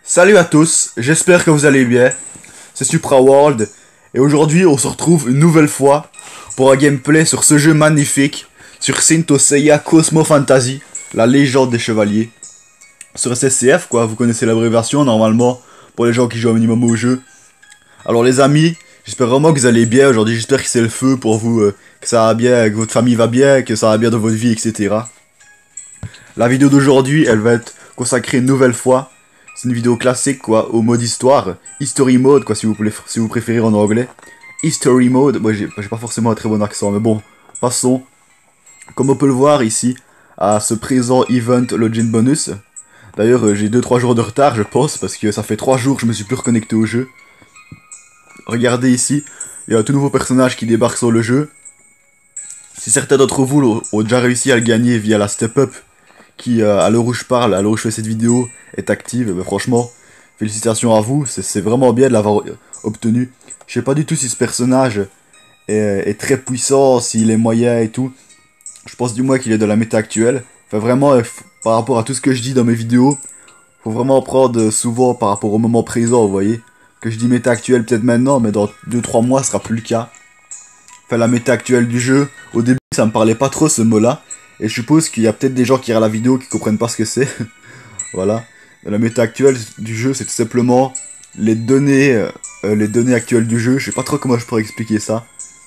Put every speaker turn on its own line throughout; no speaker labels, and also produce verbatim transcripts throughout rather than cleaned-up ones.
Salut à tous, j'espère que vous allez bien. C'est Supra World et aujourd'hui on se retrouve une nouvelle fois pour un gameplay sur ce jeu magnifique, sur Saint Seiya Cosmo Fantasy, la légende des chevaliers. Sur S S C F quoi, vous connaissez l'abréviation normalement pour les gens qui jouent un minimum au jeu. Alors les amis, j'espère vraiment que vous allez bien aujourd'hui, j'espère que c'est le feu pour vous, euh, que ça va bien, que votre famille va bien, que ça va bien dans votre vie, et cetera. La vidéo d'aujourd'hui, elle va être consacrée une nouvelle fois. C'est une vidéo classique quoi, au mode histoire, History Mode quoi si vous, voulez, si vous préférez en anglais. History Mode, moi j'ai pas forcément un très bon accent mais bon, passons. Comme on peut le voir ici, à ce présent Event Login Bonus. D'ailleurs euh, j'ai deux trois jours de retard je pense, parce que ça fait trois jours que je me suis plus reconnecté au jeu. Regardez ici, il y a un tout nouveau personnage qui débarque sur le jeu. Si certains d'entre vous ont déjà réussi à le gagner via la Step Up, qui euh, à l'heure où je parle, à l'heure où je fais cette vidéo, est active, bah, franchement, félicitations à vous, c'est vraiment bien de l'avoir obtenu. Je sais pas du tout si ce personnage est, est très puissant, s'il est moyen et tout. Je pense du moins qu'il est de la méta actuelle. Enfin vraiment, euh, par rapport à tout ce que je dis dans mes vidéos, faut vraiment prendre souvent par rapport au moment présent, vous voyez. Que je dis méta actuelle peut-être maintenant, mais dans deux trois mois, ce sera plus le cas. Enfin la méta actuelle du jeu, au début ça me parlait pas trop ce mot-là. Et je suppose qu'il y a peut-être des gens qui regardent la vidéo qui comprennent pas ce que c'est. Voilà. La méta actuelle du jeu, c'est tout simplement les données, euh, les données actuelles du jeu. Je sais pas trop comment je pourrais expliquer ça.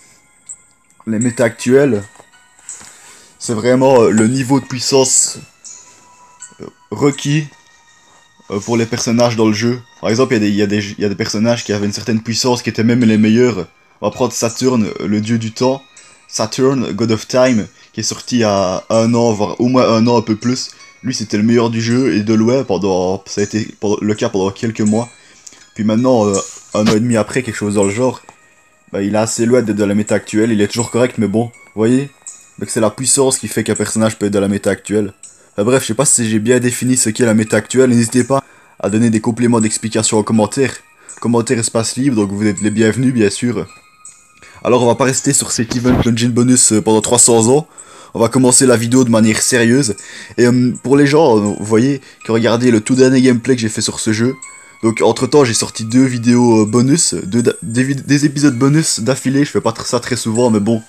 Les méta actuelles, c'est vraiment euh, le niveau de puissance euh, requis euh, pour les personnages dans le jeu. Par exemple, il y, y, y, y a des personnages qui avaient une certaine puissance, qui étaient même les meilleurs. On va prendre Saturn, le dieu du temps. Saturn, God of Time, qui est sorti il y a un an, voire au moins un an, un peu plus. Lui, c'était le meilleur du jeu, et de loin, pendant, ça a été pendant, le cas pendant quelques mois. Puis maintenant, euh, un an et demi après, quelque chose dans le genre, bah, il est assez loin d'être de la méta actuelle, il est toujours correct, mais bon, vous voyez, donc c'est la puissance qui fait qu'un personnage peut être de la méta actuelle. Enfin, bref, je sais pas si j'ai bien défini ce qu'est la méta actuelle, n'hésitez pas à donner des compléments d'explication en commentaire. Commentaire espace libre, donc vous êtes les bienvenus, bien sûr. Alors on va pas rester sur cet event Login Bonus pendant trois cents ans. On va commencer la vidéo de manière sérieuse. Et euh, pour les gens, euh, vous voyez, qui regardez le tout dernier gameplay que j'ai fait sur ce jeu. Donc entre temps j'ai sorti deux vidéos euh, bonus, deux, des, des épisodes bonus d'affilée. Je fais pas ça très souvent mais bon.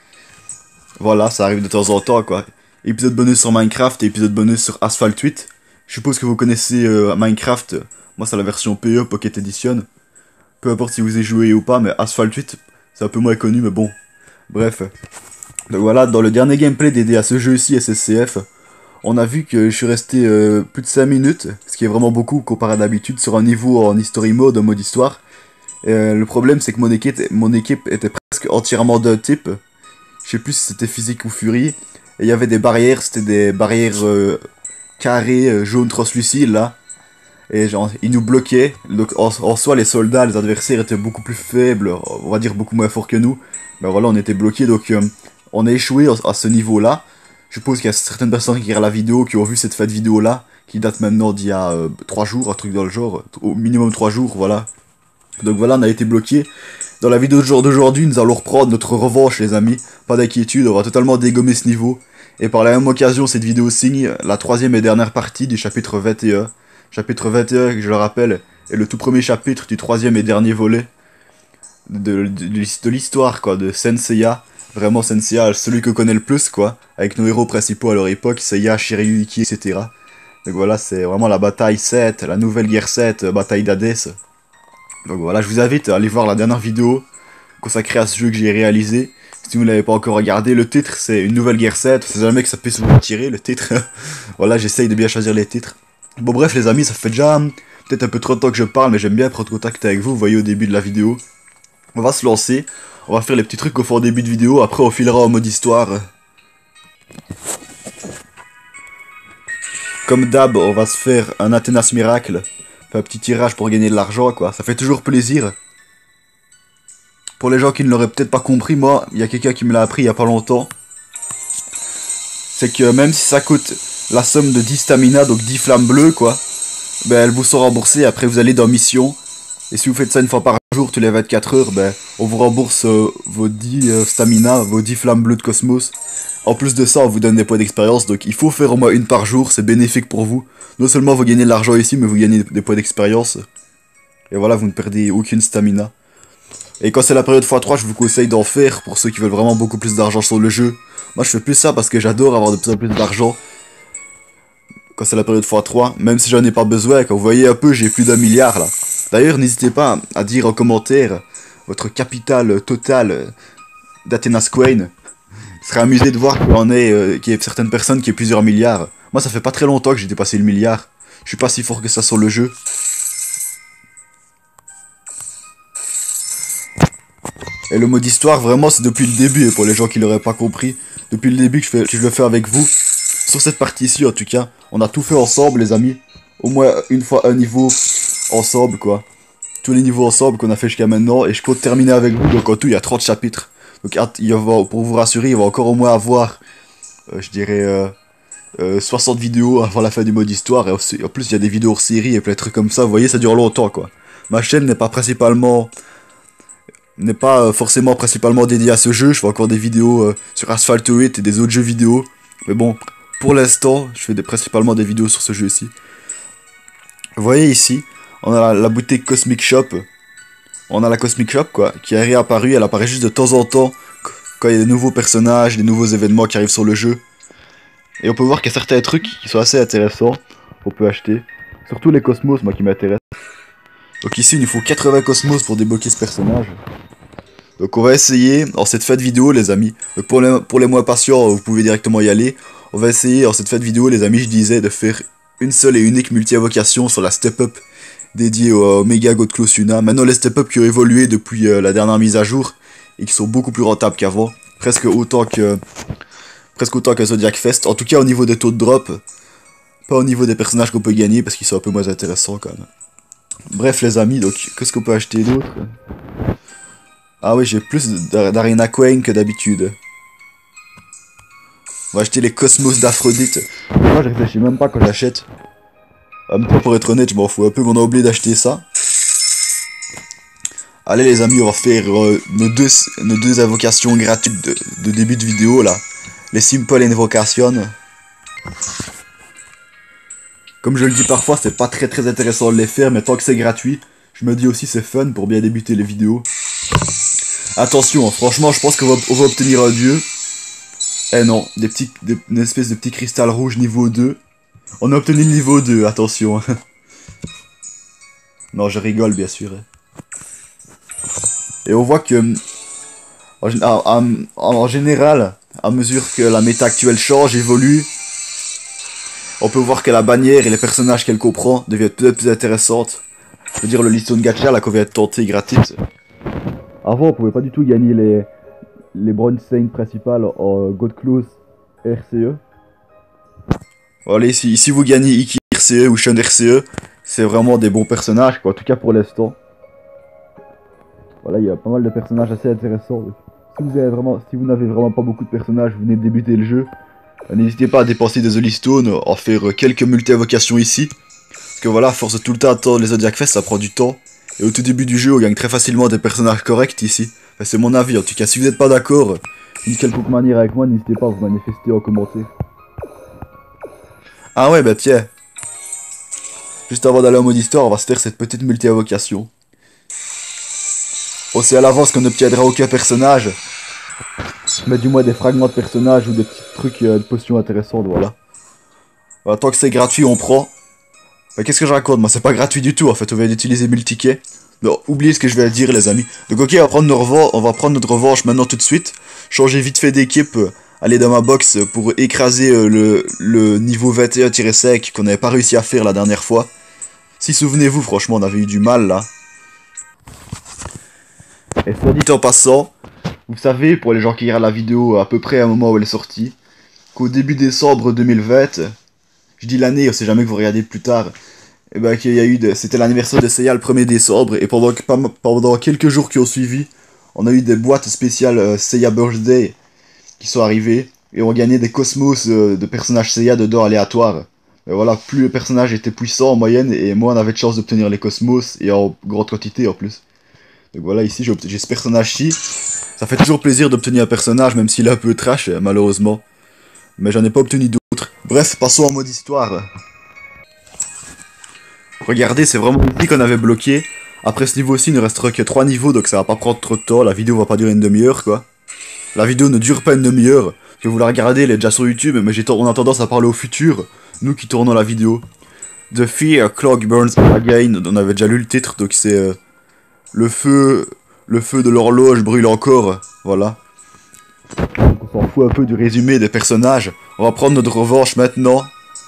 Voilà, ça arrive de temps en temps quoi. Épisode bonus sur Minecraft et épisode bonus sur Asphalt huit. Je suppose que vous connaissez euh, Minecraft. Moi c'est la version P E, Pocket Edition. Peu importe si vous avez joué ou pas, mais Asphalt huit... c'est un peu moins connu, mais bon. Bref. Donc voilà, dans le dernier gameplay dédié à ce jeu-ci, S S C F, on a vu que je suis resté euh, plus de cinq minutes, ce qui est vraiment beaucoup comparé à d'habitude, sur un niveau en History Mode, en mode histoire. Et, euh, le problème, c'est que mon équipe, mon équipe était presque entièrement d'un type. Je sais plus si c'était physique ou furie. Et il y avait des barrières, c'était des barrières euh, carrées, euh, jaunes translucides, là. Et genre, ils nous bloquaient, donc en, en soi les soldats, les adversaires étaient beaucoup plus faibles, on va dire beaucoup moins forts que nous. Ben voilà, on était bloqués, donc euh, on a échoué à, à ce niveau-là. Je suppose qu'il y a certaines personnes qui regardent la vidéo, qui ont vu cette fête vidéo-là, qui date maintenant d'il y a euh, trois jours, un truc dans le genre, au minimum trois jours, voilà. Donc voilà, on a été bloqués. Dans la vidéo d'aujourd'hui, nous allons reprendre notre revanche les amis, pas d'inquiétude, on va totalement dégommer ce niveau. Et par la même occasion, cette vidéo signe la troisième et dernière partie du chapitre vingt et un. Chapitre vingt et un, je le rappelle, est le tout premier chapitre du troisième et dernier volet de, de, de, de l'histoire, quoi, de Saint Seiya. Vraiment, Saint Seiya, celui que connaît le plus, quoi, avec nos héros principaux à leur époque, Seiya, Shiryu, Ikki, et cetera. Donc voilà, c'est vraiment la bataille sept, la nouvelle guerre sept, bataille d'Hadès. Donc voilà, je vous invite à aller voir la dernière vidéo consacrée à ce jeu que j'ai réalisé. Si vous ne l'avez pas encore regardé, le titre c'est Une nouvelle guerre sept, c'est jamais que ça puisse vous tirer, le titre. Voilà, j'essaye de bien choisir les titres. Bon bref les amis, ça fait déjà peut-être un peu trop de temps que je parle, mais j'aime bien prendre contact avec vous, vous voyez au début de la vidéo. On va se lancer, on va faire les petits trucs qu'on fait au début de vidéo, après on filera en mode histoire. Comme d'hab, on va se faire un Athénas Miracle, un petit tirage pour gagner de l'argent quoi, ça fait toujours plaisir. Pour les gens qui ne l'auraient peut-être pas compris, moi, il y a quelqu'un qui me l'a appris il y a pas longtemps. C'est que même si ça coûte la somme de dix stamina, donc dix flammes bleues, quoi, ben elles vous sont remboursées, après vous allez dans mission, et si vous faites ça une fois par jour, tous les vingt-quatre heures, ben on vous rembourse euh, vos dix euh, stamina, vos dix flammes bleues de cosmos, En plus de ça, on vous donne des points d'expérience, donc il faut faire au moins une par jour, c'est bénéfique pour vous. Non seulement vous gagnez de l'argent ici, mais vous gagnez des points d'expérience. Et voilà, vous ne perdez aucune stamina. Et quand c'est la période fois trois, je vous conseille d'en faire pour ceux qui veulent vraiment beaucoup plus d'argent sur le jeu. Moi je fais plus ça parce que j'adore avoir de plus en plus d'argent quand c'est la période fois trois, même si j'en ai pas besoin. Quand vous voyez un peu, j'ai plus d'un milliard là. D'ailleurs, n'hésitez pas à dire en commentaire votre capital total d'Athenas Quain. Je serais amusé de voir qu'il y en ait, euh, qu'il y ait certaines personnes qui aient plusieurs milliards. Moi ça fait pas très longtemps que j'ai dépassé le milliard. Je suis pas si fort que ça sur le jeu. Et le mode histoire, vraiment, c'est depuis le début, et pour les gens qui l'auraient pas compris, depuis le début que je, fais, que je le fais avec vous. Sur cette partie-ci, en tout cas, on a tout fait ensemble, les amis. Au moins une fois un niveau ensemble, quoi. Tous les niveaux ensemble qu'on a fait jusqu'à maintenant, et je compte terminer avec vous, donc en tout, il y a trente chapitres. Donc il va, pour vous rassurer, il va encore au moins avoir, euh, je dirais, euh, euh, soixante vidéos avant la fin du mode histoire, et aussi, en plus, il y a des vidéos hors série, et plein de trucs comme ça, vous voyez, ça dure longtemps, quoi. Ma chaîne n'est pas principalement... n'est pas forcément principalement dédié à ce jeu. Je fais encore des vidéos euh, sur Asphalt huit et des autres jeux vidéo. Mais bon, pour l'instant, je fais des, principalement des vidéos sur ce jeu-ci. Vous voyez ici, on a la, la boutique Cosmic Shop. On a la Cosmic Shop, quoi, qui est réapparue. Elle apparaît juste de temps en temps quand il y a des nouveaux personnages, des nouveaux événements qui arrivent sur le jeu. Et on peut voir qu'il y a certains trucs qui sont assez intéressants. On peut acheter. Surtout les cosmos, moi qui m'intéresse. Donc ici, il nous faut quatre-vingts cosmos pour débloquer ce personnage. Donc on va essayer, en cette fin de vidéo les amis, donc pour les, pour les moins patients, vous pouvez directement y aller. On va essayer, en cette fin de vidéo les amis, je disais, de faire une seule et unique multi-invocation sur la step-up dédiée au Omega God Claw Suna. Maintenant les step-up qui ont évolué depuis euh, la dernière mise à jour, et qui sont beaucoup plus rentables qu'avant, presque autant que presque autant que Zodiac Fest. En tout cas au niveau des taux de drop, pas au niveau des personnages qu'on peut gagner, parce qu'ils sont un peu moins intéressants quand même. Bref les amis, donc qu'est-ce qu'on peut acheter d'autre? Ah oui, j'ai plus d'Arena Quain que d'habitude. On va acheter les Cosmos d'Aphrodite. Moi je réfléchis même pas quand j'achète. En même temps pour être honnête, je m'en fous un peu, mais on a oublié d'acheter ça. Allez les amis, on va faire euh, nos, deux, nos deux invocations gratuites de, de début de vidéo là. Les Simple Invocations. Comme je le dis parfois, c'est pas très très intéressant de les faire, mais tant que c'est gratuit, je me dis aussi c'est fun pour bien débuter les vidéos. Attention, hein, franchement, je pense qu'on va, on va obtenir un dieu. Eh non, des petits, des, une espèce de petit cristal rouge niveau deux. On a obtenu le niveau deux, attention. Non, je rigole, bien sûr. Et on voit que, en, en, en général, à mesure que la méta actuelle change, évolue, on peut voir que la bannière et les personnages qu'elle comprend deviennent peut-être plus intéressantes. Je veux dire, le liston de gacha, là, qu'on vient de tenter gratis. Avant, on pouvait pas du tout gagner les, les Bronze Saint principales en God Claws R C E. Voilà, ici, ici vous gagnez Iki R C E ou Shun R C E, c'est vraiment des bons personnages, quoi, en tout cas pour l'instant. Voilà, il y a pas mal de personnages assez intéressants. Si vous avez vraiment, si vous n'avez vraiment pas beaucoup de personnages, vous venez de débuter le jeu, n'hésitez pas à dépenser des Holy Stones, à faire quelques multi-invocations ici. Parce que voilà, à force de tout le temps attendre les Zodiac Fest, ça prend du temps. Et au tout début du jeu, on gagne très facilement des personnages corrects ici. Enfin, c'est mon avis, en tout cas, si vous n'êtes pas d'accord, d'une quelconque manière avec moi, n'hésitez pas à vous manifester en commentaire. Ah ouais, bah tiens. Juste avant d'aller en mode histoire, on va se faire cette petite multi-invocation. On sait à l'avance qu'on n'obtiendra aucun personnage. Mais du moins des fragments de personnages ou des petits trucs euh, de potions intéressantes, voilà. Voilà. Tant que c'est gratuit, on prend. Bah, qu'est-ce que je raconte? Moi, c'est pas gratuit du tout, en fait, on vient d'utiliser mille tickets. Non, oubliez ce que je vais dire, les amis. Donc, ok, on va prendre, nos revanches, on va prendre notre revanche maintenant tout de suite. Changer vite fait d'équipe, euh, aller dans ma box pour écraser euh, le, le niveau vingt et un cinq qu'on n'avait pas réussi à faire la dernière fois. Si souvenez-vous, franchement, on avait eu du mal, là. Et soit dit en passant, vous savez, pour les gens qui regardent la vidéo à peu près à un moment où elle est sortie, qu'au début décembre deux mille vingt, je dis l'année, on sait jamais que vous regardez plus tard, et ben qu'il y a eu, de, c'était l'anniversaire de Seiya le premier décembre, et pendant, pendant quelques jours qui ont suivi, on a eu des boîtes spéciales euh, Seiya Birthday qui sont arrivées, et on gagnait des cosmos euh, de personnages Seiya dedans aléatoires. Et voilà, plus le personnage était puissant en moyenne, et moins on avait de chance d'obtenir les cosmos, et en grande quantité en plus. Donc voilà, ici j'ai ce personnage-ci. Ça fait toujours plaisir d'obtenir un personnage, même s'il est un peu trash, malheureusement. mais j'en ai pas obtenu d'autres. Bref, passons en mode histoire. Regardez, c'est vraiment ici qu'on avait bloqué. Après ce niveau-ci, il ne restera que trois niveaux, donc ça va pas prendre trop de temps. La vidéo va pas durer une demi-heure, quoi. La vidéo ne dure pas une demi-heure. Que vous la regardez, elle est déjà sur YouTube, mais j'ai on a tendance à parler au futur, nous qui tournons la vidéo. The Fear Clock Burns Again, on avait déjà lu le titre, donc c'est euh, le feu, le feu de l'horloge brûle encore, voilà. Donc on s'en fout un peu du résumé des personnages. On va prendre notre revanche maintenant.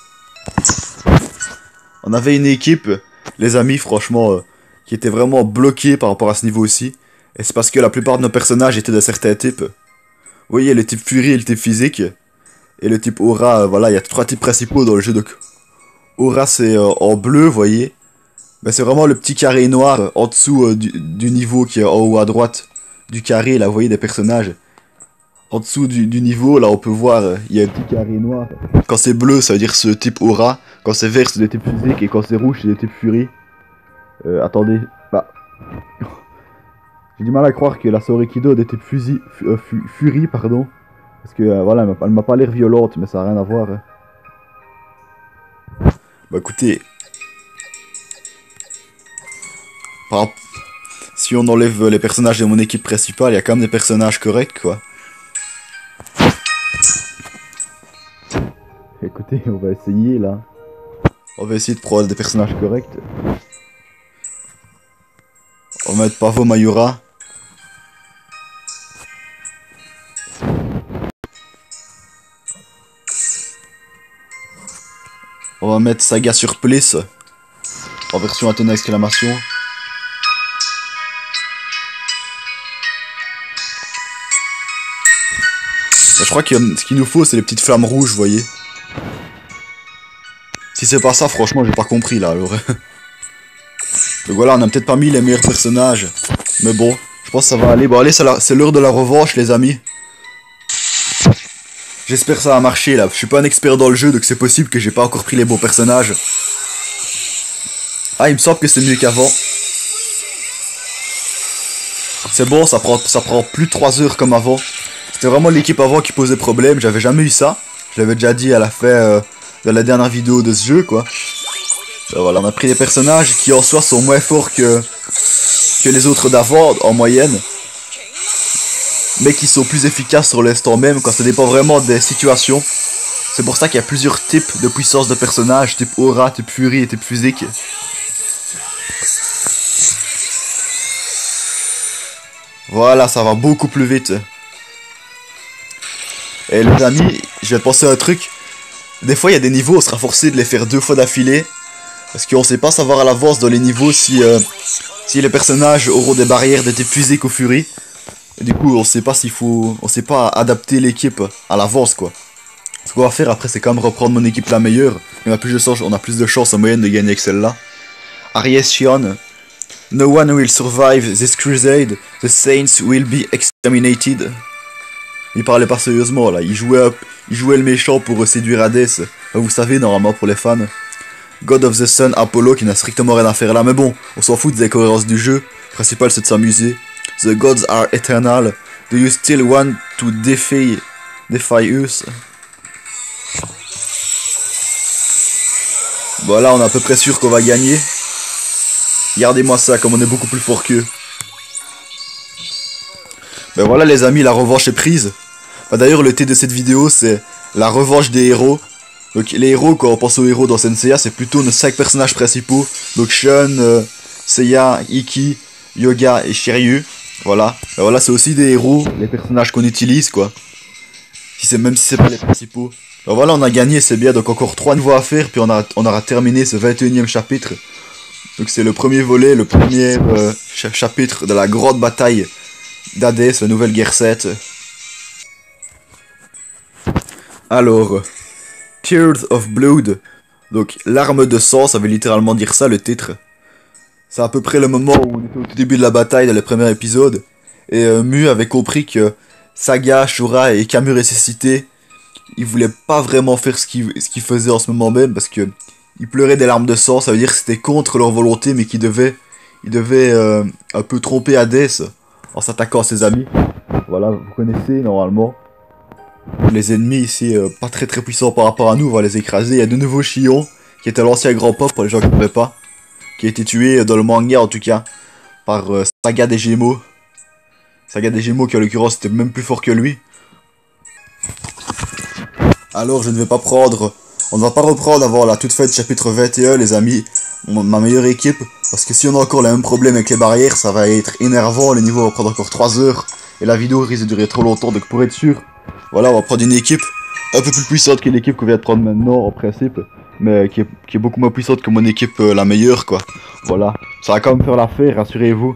On avait une équipe, les amis, franchement, euh, qui était vraiment bloquée par rapport à ce niveau aussi. Et c'est parce que la plupart de nos personnages étaient de certains types. Vous voyez, le type Fury et le type physique. Et le type Aura, euh, voilà, il y a trois types principaux dans le jeu. Donc, Aura, c'est euh, en bleu, vous voyez. Ben, c'est vraiment le petit carré noir euh, en dessous euh, du, du niveau qui est en haut à droite du carré, là, vous voyez, des personnages. En dessous du, du niveau, là, on peut voir, euh, il y a un petit carré noir. Quand c'est bleu, ça veut dire ce type Aura. Quand c'est vert, c'est des types physiques. Et quand c'est rouge, c'est des types Fury. Euh, attendez, bah... J'ai du mal à croire que la Sorikido des types fusi, fu, euh, fu, Fury, pardon. Parce que, euh, voilà, elle m'a pas l'air violente, mais ça n'a rien à voir. Hein. Bah écoutez... Par... Si on enlève les personnages de mon équipe principale, il y a quand même des personnages corrects, quoi. Écoutez, on va essayer, là. On va essayer de prendre des personnages corrects. On va mettre Pavo Mayura. On va mettre Saga Surplice. En version Athéna exclamation. Je crois que ce qu'il nous faut, c'est les petites flammes rouges, vous voyez. Si c'est pas ça, franchement, j'ai pas compris, là, alors. Donc voilà, on a peut-être pas mis les meilleurs personnages. Mais bon, je pense que ça va aller. Bon, allez, c'est l'heure de la revanche, les amis. J'espère que ça va marcher, là. Je suis pas un expert dans le jeu, donc c'est possible que j'ai pas encore pris les bons personnages. Ah, il me semble que c'est mieux qu'avant. C'est bon, ça prend, ça prend plus de trois heures comme avant. C'était vraiment l'équipe avant qui posait problème. J'avais jamais eu ça. Je l'avais déjà dit à la fin euh, de la dernière vidéo de ce jeu, quoi. Ben voilà, on a pris des personnages qui en soi sont moins forts que, que les autres d'avant, en moyenne. Mais qui sont plus efficaces sur l'instant même, quand ça dépend vraiment des situations. C'est pour ça qu'il y a plusieurs types de puissance de personnages, type Aura, type Fury et type physique. Voilà, ça va beaucoup plus vite. Et les amis, je vais penser à un truc. Des fois, il y a des niveaux, on sera forcé de les faire deux fois d'affilée. Parce qu'on sait pas savoir à l'avance dans les niveaux si, euh, si les personnages auront des barrières de type physique ou Fury. Et du coup, on sait pas s'il faut... On sait pas adapter l'équipe à l'avance, quoi. Ce qu'on va faire après, c'est quand même reprendre mon équipe la meilleure. On a plus de chance, on a plus de chance en moyenne de gagner que celle-là. Aries Shion. No one will survive this crusade. The saints will be exterminated. Il parlait pas sérieusement, là. Il jouait, il jouait le méchant pour séduire Hadès. Vous savez, normalement, pour les fans. God of the Sun, Apollo, qui n'a strictement rien à faire là. Mais bon, on s'en fout des incohérences du jeu. Le principal, c'est de s'amuser. The gods are eternal. Do you still want to defy, defy us? Bon, là, on est à peu près sûr qu'on va gagner. Regardez-moi ça, comme on est beaucoup plus fort qu'eux. Ben voilà, les amis, la revanche est prise. Ben, d'ailleurs, le thé de cette vidéo, c'est la revanche des héros. Donc, les héros, quand on pense aux héros dans Senseiya, c'est plutôt nos cinq personnages principaux. Donc, Shun, euh, Seiya, Iki, Yoga et Shiryu. Voilà. Ben voilà, c'est aussi des héros, les personnages qu'on utilise, quoi. Si c'est même si c'est pas les principaux. Ben voilà, on a gagné, c'est bien. Donc, encore trois niveaux à faire, puis on, a, on aura terminé ce vingt et unième chapitre. Donc, c'est le premier volet, le premier euh, ch chapitre de la grande bataille d'Hadès, la nouvelle guerre sept. Alors, Tears of Blood, donc l'arme de sang, ça veut littéralement dire ça, le titre. C'est à peu près le moment où on était au tout début de la bataille, dans les premiers épisodes. Et euh, Mu avait compris que Saga, Shura et Kamu ressuscité, ils voulaient pas vraiment faire ce qu'ils ce qu'ils faisaient en ce moment même, parce que ils pleuraient des larmes de sang, ça veut dire que c'était contre leur volonté, mais qu'ils devaient, ils devaient euh, un peu tromper Hadès en s'attaquant à ses amis. Voilà, vous connaissez normalement. Les ennemis ici, euh, pas très très puissants par rapport à nous, on va les écraser. Il y a de nouveaux Shion, qui était l'ancien grand pop pour les gens qui ne savaient pas. Qui a été tué dans le manga en tout cas, par euh, Saga des Gémeaux. Saga des Gémeaux qui en l'occurrence était même plus fort que lui. Alors je ne vais pas prendre, on ne va pas reprendre avant la toute fin du chapitre vingt et un les amis, mon, ma meilleure équipe. Parce que si on a encore les mêmes problèmes avec les barrières, ça va être énervant, le niveau va prendre encore trois heures. Et la vidéo risque de durer trop longtemps, donc pour être sûr, voilà, on va prendre une équipe un peu plus puissante que l'équipe qu'on vient de prendre maintenant en principe. Mais qui est, qui est beaucoup moins puissante que mon équipe euh, la meilleure quoi. Voilà, ça va quand même faire l'affaire, rassurez-vous.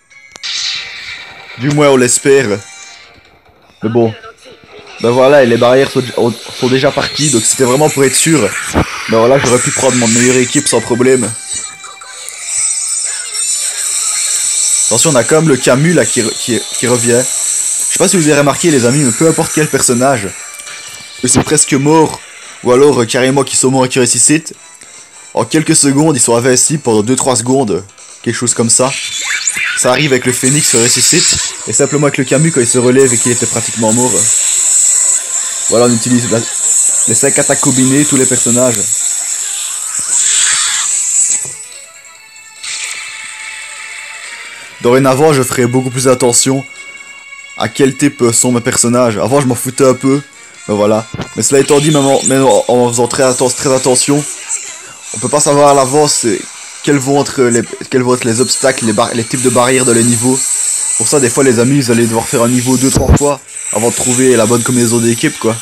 Du moins on l'espère. Mais bon. Ben voilà, et les barrières sont, sont déjà parties, donc c'était vraiment pour être sûr. Ben voilà, j'aurais pu prendre mon meilleure équipe sans problème. Attention, on a quand même le Camus là qui, qui, qui revient. Je sais pas si vous avez remarqué les amis, mais peu importe quel personnage, ils sont presque morts, ou alors euh, carrément qui sont morts et qui ressuscitent. En quelques secondes, ils sont invincibles pendant deux trois secondes, quelque chose comme ça. Ça arrive avec le Phénix qui ressuscite, et simplement avec le Camus quand il se relève et qu'il était pratiquement mort. Voilà, on utilise la, les cinq attaques combinées, tous les personnages. Dorénavant, je ferai beaucoup plus attention à quel type sont mes personnages. Avant, je m'en foutais un peu, mais voilà. Mais cela étant dit, même en, même en faisant très, atten très attention, on peut pas savoir à l'avance quels vont être les, quels vont être les obstacles, les, les types de barrières dans les niveaux. Pour ça, des fois, les amis, vous allez devoir faire un niveau deux trois fois avant de trouver la bonne combinaison d'équipe, quoi.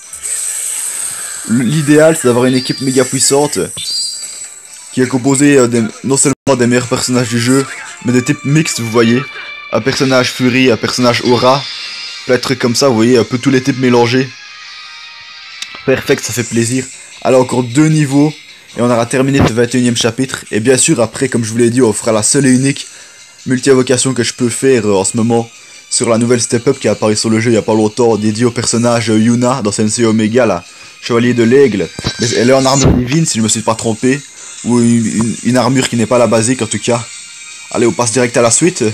L'idéal, c'est d'avoir une équipe méga puissante qui est composée euh, des, non seulement des meilleurs personnages du jeu, mais des types mixtes, vous voyez. Un personnage Fury, un personnage Aura, plein de trucs comme ça, vous voyez, un peu tous les types mélangés. Perfect, ça fait plaisir. Alors encore deux niveaux, et on aura terminé ce vingt et unième chapitre. Et bien sûr, après, comme je vous l'ai dit, on fera la seule et unique multi-invocation que je peux faire euh, en ce moment sur la nouvelle step-up qui est apparue sur le jeu il y a pas longtemps, dédiée au personnage euh, Yuna dans Sensei Omega, là, chevalier de l'aigle. Elle est en armure divine, si je me suis pas trompé, ou une, une, une armure qui n'est pas la basique en tout cas. Allez, on passe direct à la suite.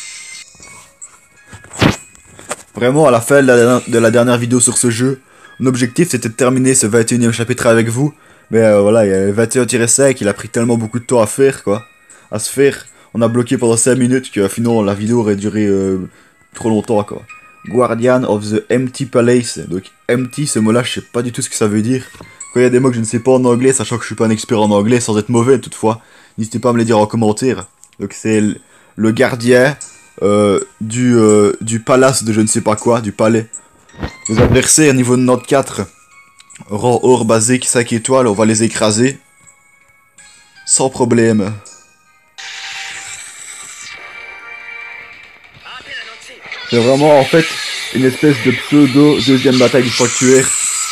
Vraiment, à la fin de la, de la dernière vidéo sur ce jeu, mon objectif c'était de terminer ce vingt et unième chapitre avec vous. Mais euh, voilà, il y a le vingt et un cinq, il a pris tellement beaucoup de temps à faire, quoi. À se faire. On a bloqué pendant cinq minutes que finalement la vidéo aurait duré euh, trop longtemps, quoi. Guardian of the Empty Palace. Donc, empty, ce mot-là, je sais pas du tout ce que ça veut dire. Quand il y a des mots que je ne sais pas en anglais, sachant que je suis pas un expert en anglais, sans être mauvais toutefois, n'hésitez pas à me les dire en commentaire. Donc, c'est le gardien euh, du, euh, du palace de je ne sais pas quoi, du palais. Les adversaires, niveau de note quatre, rang or basique cinq étoiles, on va les écraser. Sans problème. C'est vraiment en fait une espèce de pseudo deuxième bataille du sanctuaire.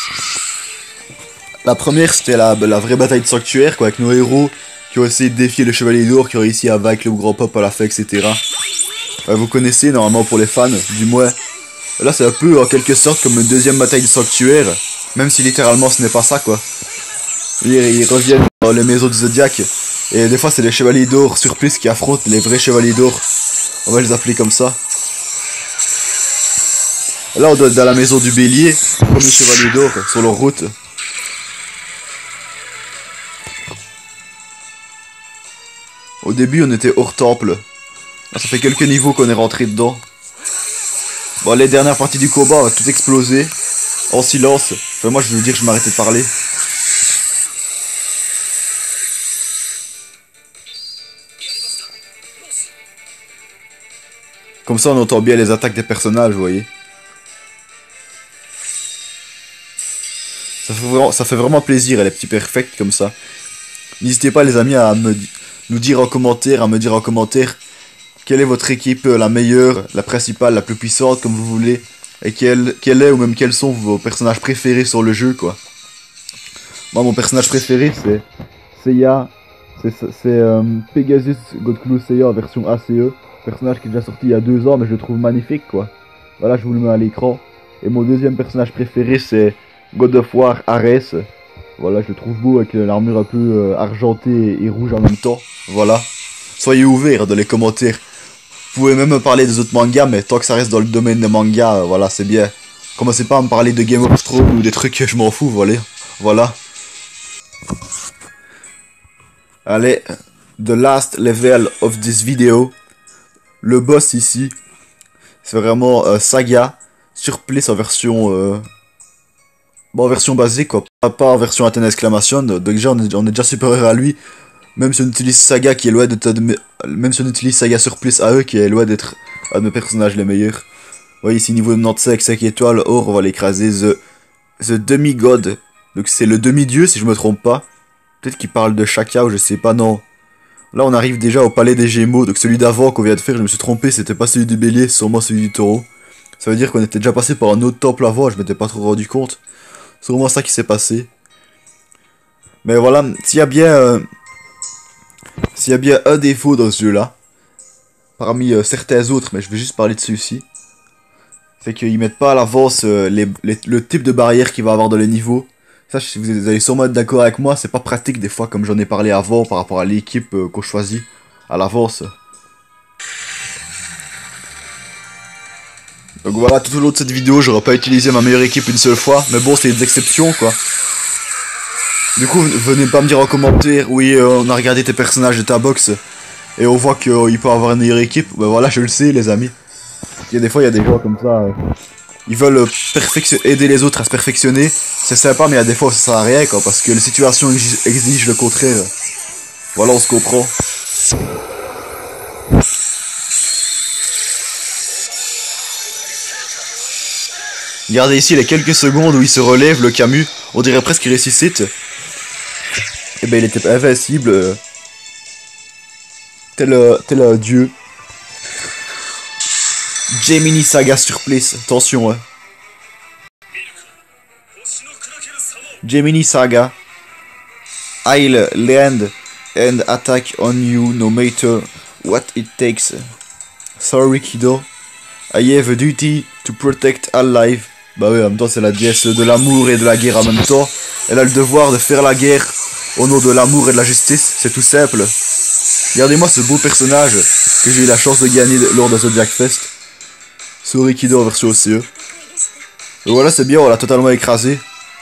La première c'était la, la vraie bataille de sanctuaire quoi, avec nos héros qui ont essayé de défier le chevalier d'or, qui ont réussi à vaincre le grand pop à la fin, et cetera. Euh, vous connaissez normalement pour les fans, du moins. Là c'est un peu en quelque sorte comme une deuxième bataille du sanctuaire, même si littéralement ce n'est pas ça quoi. Ils, ils reviennent dans les maisons du Zodiac, et des fois c'est les chevaliers d'or sur plus qui affrontent les vrais chevaliers d'or. On va les appeler comme ça. Là on doit être dans la maison du bélier, premier chevalier d'or sur leur route. Au début on était hors temple. Là, ça fait quelques niveaux qu'on est rentré dedans. Bon, les dernières parties du combat on va tout exploser. En silence. Enfin moi je veux dire que je m'arrêtais de parler. Comme ça on entend bien les attaques des personnages, vous voyez. Ça fait vraiment, ça fait vraiment plaisir, les petits perfects comme ça. N'hésitez pas les amis à me, nous dire en commentaire, à me dire en commentaire quelle est votre équipe la meilleure, la principale, la plus puissante comme vous voulez. Et quelle, quelle est ou même quels sont vos personnages préférés sur le jeu quoi. Moi mon personnage préféré c'est Seiya, c'est euh, Pegasus Godclaw Seiya en version A C E. Personnage qui est déjà sorti il y a deux ans mais je le trouve magnifique quoi. Voilà je vous le mets à l'écran. Et mon deuxième personnage préféré c'est God of War Ares. Voilà je le trouve beau avec l'armure un peu euh, argentée et rouge en même temps. Voilà. Soyez ouverts dans les commentaires. Vous pouvez même me parler des autres mangas mais tant que ça reste dans le domaine des mangas, euh, voilà c'est bien. Commencez pas à me parler de Game of Thrones ou des trucs que je m'en fous, voilà. Voilà. Allez, the last level of this video. Le boss ici, c'est vraiment euh, Saga, Surplice en version... Euh, bon, en version basique, quoi. Pas, pas en version Athènes exclamation. Donc déjà, on est, on est déjà supérieur à lui. Même si on utilise Saga qui est loin d'être... Même si on utilise Saga Surplice A E qui est loin d'être un de mes personnages les meilleurs. Vous voyez ici, niveau quatre-vingt-seize avec cinq étoiles, or on va l'écraser. The, the Demi-God. Donc c'est le demi-dieu si je me trompe pas. Peut-être qu'il parle de Shaka ou je sais pas, non. Là on arrive déjà au palais des Gémeaux. Donc celui d'avant qu'on vient de faire, je me suis trompé, c'était pas celui du bélier, c'est sûrement celui du taureau. Ça veut dire qu'on était déjà passé par un autre temple avant, je m'étais pas trop rendu compte. C'est vraiment ça qui s'est passé. Mais voilà, s'il y a bien... Euh, s'il y a bien un défaut dans ce jeu-là, parmi euh, certains autres, mais je vais juste parler de celui-ci, c'est qu'ils mettent pas à l'avance euh, les, les, le type de barrière qu'il va avoir dans les niveaux. Ça, si vous allez sûrement être d'accord avec moi, c'est pas pratique des fois, comme j'en ai parlé avant, par rapport à l'équipe euh, qu'on choisit à l'avance. Donc voilà, tout au long de cette vidéo, j'aurais pas utilisé ma meilleure équipe une seule fois, mais bon, c'est des exceptions, quoi. Du coup, venez pas me dire en commentaire, oui, euh, on a regardé tes personnages de ta box, et on voit qu'il euh, peut avoir une meilleure équipe. Ben voilà, je le sais, les amis. Il y a des fois, il y a des gens comme ça, euh, ils veulent euh, aider les autres à se perfectionner. C'est sympa, mais il y a des fois, ça sert à rien, quoi, parce que les situations exigent le contraire. Voilà, on se comprend. Regardez ici les quelques secondes où il se relève, le Camus, on dirait presque qu'il ressuscite. Et ben il était invincible. Euh, tel, euh, tel euh, dieu. Gemini Saga Surplice, attention hein. Gemini Saga. I'll land and attack on you no matter what it takes. Sorry Kido. I have a duty to protect all life. Bah oui, en même temps c'est la déesse de l'amour et de la guerre en même temps. Elle a le devoir de faire la guerre au nom de l'amour et de la justice, c'est tout simple. Regardez-moi ce beau personnage que j'ai eu la chance de gagner lors de Zodiac Fest. Sorry Kido en version O C E. Et voilà, c'est bien, on l'a totalement écrasé.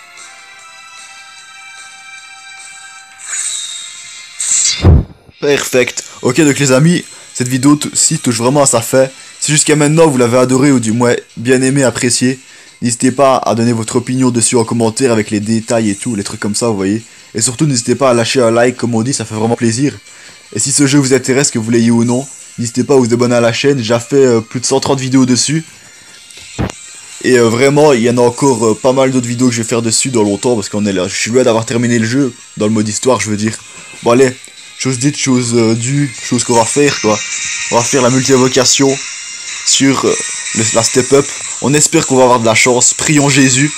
Perfect. Ok, donc les amis, cette vidéo-ci touche vraiment à sa fin. Si jusqu'à maintenant vous l'avez adoré ou du moins bien aimé, apprécié, n'hésitez pas à donner votre opinion dessus en commentaire avec les détails et tout, les trucs comme ça, vous voyez. Et surtout, n'hésitez pas à lâcher un like, comme on dit, ça fait vraiment plaisir. Et si ce jeu vous intéresse, que vous l'ayez ou non, n'hésitez pas à vous abonner à la chaîne, j'ai déjà fait euh, plus de cent trente vidéos dessus. Et euh, vraiment, il y en a encore euh, pas mal d'autres vidéos que je vais faire dessus dans longtemps, parce qu'on est là, je suis loin d'avoir terminé le jeu, dans le mode histoire, je veux dire. Bon allez, chose dite, chose euh, due, chose qu'on va faire, quoi. On va faire la multi-invocation sur euh, le, la step-up. On espère qu'on va avoir de la chance, prions Jésus.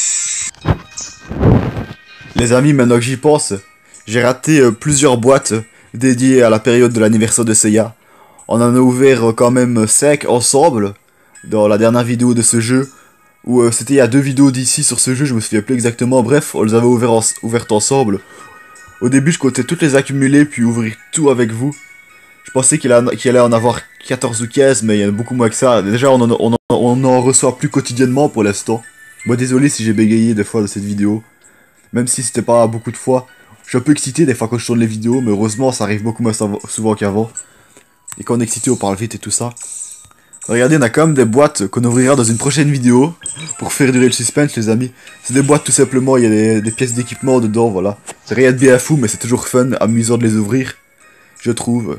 Les amis, maintenant que j'y pense, j'ai raté euh, plusieurs boîtes dédiées à la période de l'anniversaire de Seiya. On en a ouvert euh, quand même cinq ensemble, dans la dernière vidéo de ce jeu, où euh, c'était il y a deux vidéos d'ici sur ce jeu, je me souviens plus exactement, bref, on les avait ouvert en, ouvertes ensemble. Au début, je comptais toutes les accumuler, puis ouvrir tout avec vous. Je pensais qu'il qu'il allait en avoir quatorze ou quinze, mais il y en a beaucoup moins que ça. Déjà, on en, on en, on en reçoit plus quotidiennement pour l'instant. Moi, désolé si j'ai bégayé des fois de cette vidéo. Même si c'était pas beaucoup de fois. Je suis un peu excité des fois quand je tourne les vidéos, mais heureusement, ça arrive beaucoup moins souvent qu'avant. Et quand on est excité, on parle vite et tout ça. Regardez, on a quand même des boîtes qu'on ouvrira dans une prochaine vidéo. Pour faire durer le suspense, les amis. C'est des boîtes tout simplement, il y a des, des pièces d'équipement dedans, voilà. C'est rien de bien fou, mais c'est toujours fun, amusant de les ouvrir. Je trouve.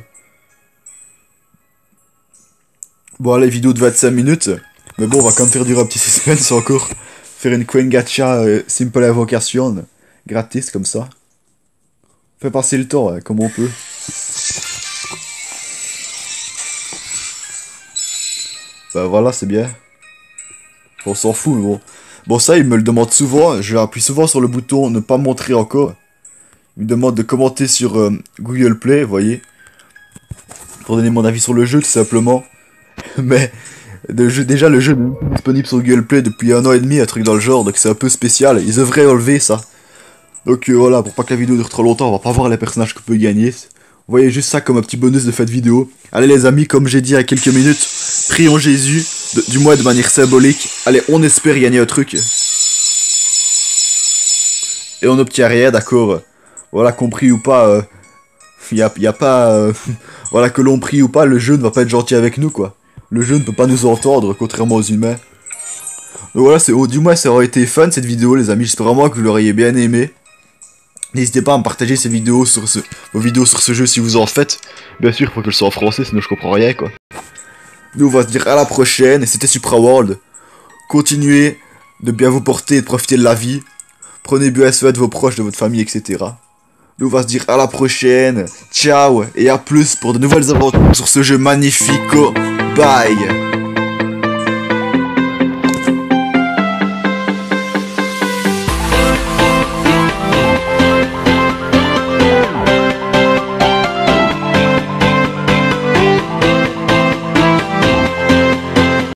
Bon, la vidéo de vingt-cinq minutes. Mais bon, on va quand même faire durer un petit suspense encore. Faire une Coin Gacha euh, Simple Invocation. Gratis, comme ça. Fait passer le temps, hein, comme on peut. Bah voilà, c'est bien. On s'en fout, mais bon. Bon, ça, il me le demande souvent. Je appuie souvent sur le bouton ne pas montrer encore. Il me demande de commenter sur euh, Google Play, vous voyez. Pour donner mon avis sur le jeu, tout simplement. Mais de jeu, déjà, le jeu est disponible sur Google Play depuis un an et demi, un truc dans le genre. Donc c'est un peu spécial. Ils devraient enlever ça. Donc euh, voilà, pour pas que la vidéo dure trop longtemps, on va pas voir les personnages qu'on peut gagner. Vous voyez juste ça comme un petit bonus de cette vidéo. Allez les amis, comme j'ai dit il y a quelques minutes, prions Jésus. de, du moins de manière symbolique. Allez, on espère gagner un truc. Et on n'obtient rien, d'accord. Voilà, compris ou pas, euh, y a, y a pas... Euh, voilà, que l'on prie ou pas, le jeu ne va pas être gentil avec nous, quoi. Le jeu ne peut pas nous entendre, contrairement aux humains. Donc voilà, c'est, oh, du moins ça aurait été fun cette vidéo, les amis. J'espère vraiment que vous l'auriez bien aimé. N'hésitez pas à me partager ces vidéos sur ce, vos vidéos sur ce jeu si vous en faites. Bien sûr, il faut que je sois en français, sinon je comprends rien, quoi. Nous, on va se dire à la prochaine, et c'était Supra World. Continuez de bien vous porter et de profiter de la vie. Prenez bien soin de vos proches, de votre famille, et cetera. Nous, on va se dire à la prochaine. Ciao, et à plus pour de nouvelles aventures sur ce jeu magnifique. Bye.